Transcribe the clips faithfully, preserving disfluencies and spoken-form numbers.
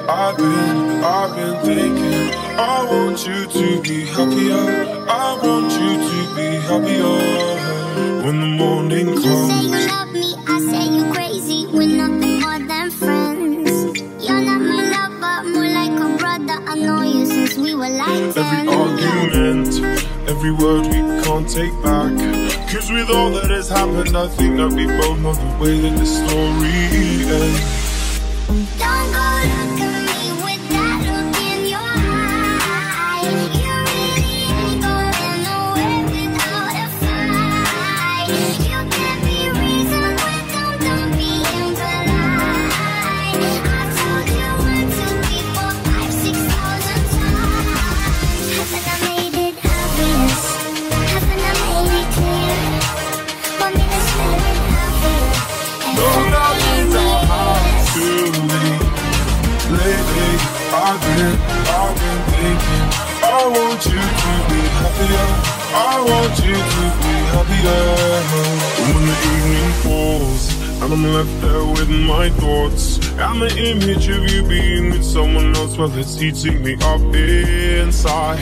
I've been, I've been thinking, I want you to be happier. I want you to be happier when the morning comes. You say you love me, I say you crazy. We're nothing more than friends. You're not my lover, more like a brother. I know you since we were like ten. Every argument, every word we can't take back. Cause with all that has happened, I think that we both know the way that the story ends. Don't go look at me with that look in your eye. You really ain't going nowhere without a fight. You can't be reasoned with, don't, don't be impolite. I told you one, two, three, four, five, six thousand times. Haven't I made it obvious? Haven't I made it clear? Want me to spell it obvious? No, that means I'll have to leave. Lately, I've been, I've been thinking, I want you to be happier. I want you to be happier. When the evening falls and I'm left there with my thoughts and the image of you being with someone else, well, it's eating me up inside.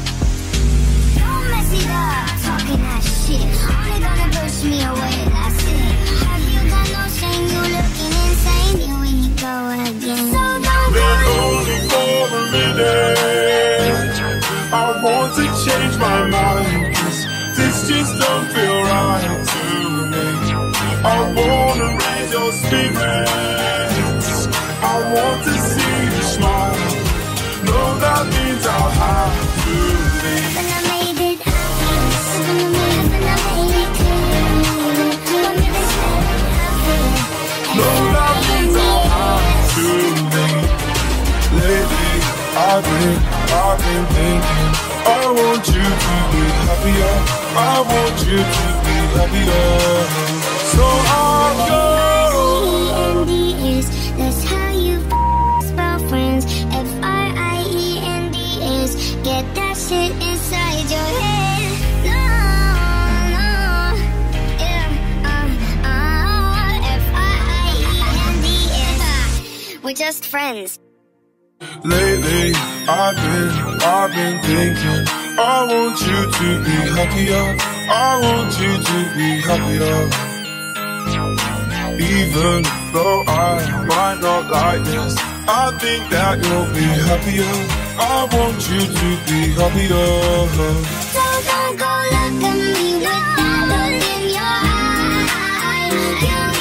Don't mess it up, talking that shit. Only gonna push me away, that's it. Have you got no shame? You looking insane. Here we go again. So don't But go. only for a minute. I want to change my mind, 'cause this just don't feel right to me. I wanna raise your spirits. I want to see you smile. No, that means I'll have to leave. Haven't I made it obvious? Haven't I made, haven't I made it clear? Want me to spell it obvious? No, that means I'll have to leave. Lately, I've been, I've been thinking, I want you to be happier. I want you to be happier. So I'll go. F I E N D S, that's how you spell friends. F R I E N D S, get that shit inside your head. No, no, yeah, uh, uh, F R I E N D S, we're just friends. Lately, I've been, I've been thinking, I want you to be happier. I want you to be happier. Even though I might not like this, I think that you'll be happier. I want you to be happier. So don't go look at me with that look in your eye. You